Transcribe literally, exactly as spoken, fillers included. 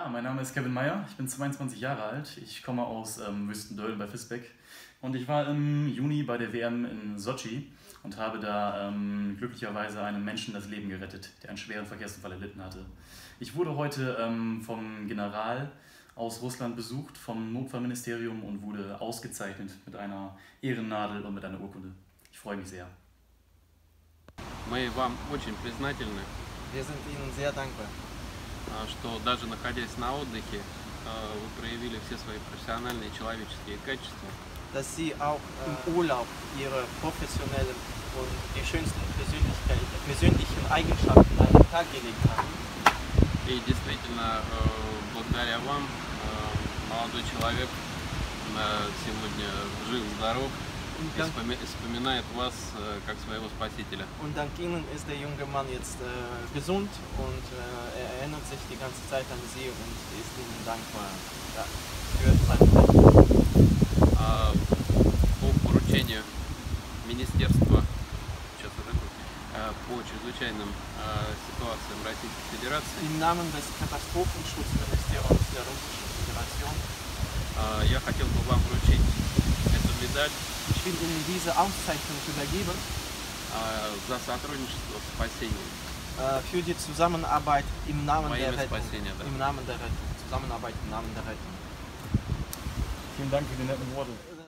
mein Name ist Kevin Meyer, ich bin zweiundzwanzig Jahre alt, ich komme aus ähm, Wüstendölen bei Visbek und ich war im Juni bei der W M in Sotschi und habe da ähm, glücklicherweise einem Menschen das Leben gerettet, der einen schweren Verkehrsunfall erlitten hatte. Ich wurde heute ähm, vom General aus Russland besucht, vom Notfallministerium und wurde ausgezeichnet mit einer Ehrennadel und mit einer Urkunde. Ich freue mich sehr. Мы вам очень признательны, Wir sind Ihnen sehr dankbar, что даже находясь на отдыхе, вы проявили все свои профессиональные человеческие качества. dass Sie auch im Urlaub Ihre professionellen und die schönsten persönlichen Eigenschaften an den Tag gelegt haben. И действительно, благодаря вам, молодой человек сегодня жив-здоров и вспоминает вас как своего спасителя. Und dank Ihnen ist der junge Mann jetzt äh, gesund und äh, er erinnert sich die ganze Zeit an Sie und ist Ihnen dankbar ja, für seine А, по поручению Министерства сейчас уже, а, по чрезвычайным а, ситуациям Российской Федерации Im Namen des Katastrophenschutzministeriums der Russischen Föderation а, я хотел бы вам вручить эту медаль ich will Ihnen diese Auszeichnung übergeben а, за сотрудничество в спасении. äh, für die Zusammenarbeit im Namen Во der имя Rettung. спасения, да. Im Namen der Rettung. Zusammenarbeit im Namen der Rettung. Vielen Dank für die netten Worte.